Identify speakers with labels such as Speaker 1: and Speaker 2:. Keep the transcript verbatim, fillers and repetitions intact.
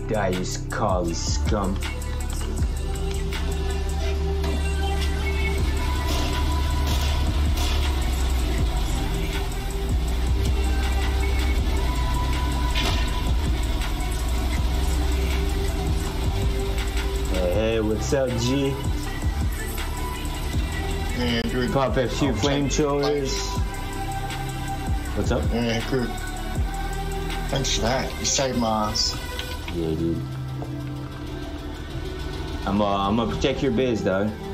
Speaker 1: Die, you collie scum. Hey, hey, what's up, G?
Speaker 2: Yeah, good.
Speaker 1: Pop a few flamethrowers. What's up?
Speaker 2: Yeah, good. Thanks for that. You saved my ass.
Speaker 1: Yeah, dude. I'm uh, I'm gonna protect your biz, dog.